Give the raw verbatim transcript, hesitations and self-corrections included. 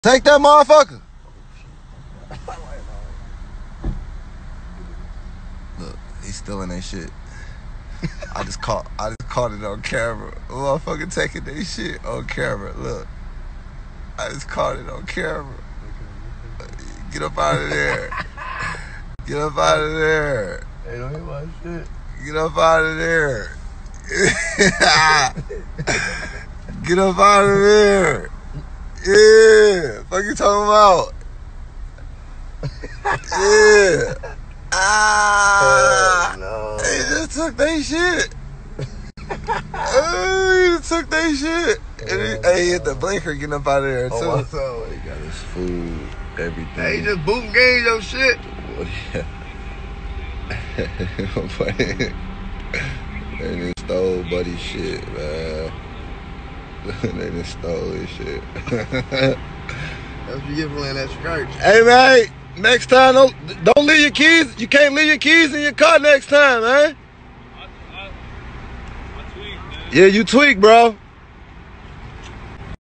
Take that motherfucker. Look, he's stealing that shit. I just caught I just caught it on camera. Motherfucker taking that shit on camera. Look. I just caught it on camera. Get up out of there. Get up out of there. Hey, don't hit my shit. Get up out of there. Get up out of there. Yeah. Fuck you talking about? Yeah. Ah. No. He just took that shit. Oh, he just took that shit. And he, hey, he hit the blinker getting up out of there, too. Oh, I saw He got his food, everything. Hey, he just boot game your shit. What yeah. They done stole buddy shit, man. They done stole his shit. That's what you get for letting that skirt. Hey, man, next time, don't, don't leave your keys. You can't leave your keys in your car next time, man. I, I, I tweaked, man. Yeah, you tweak, bro.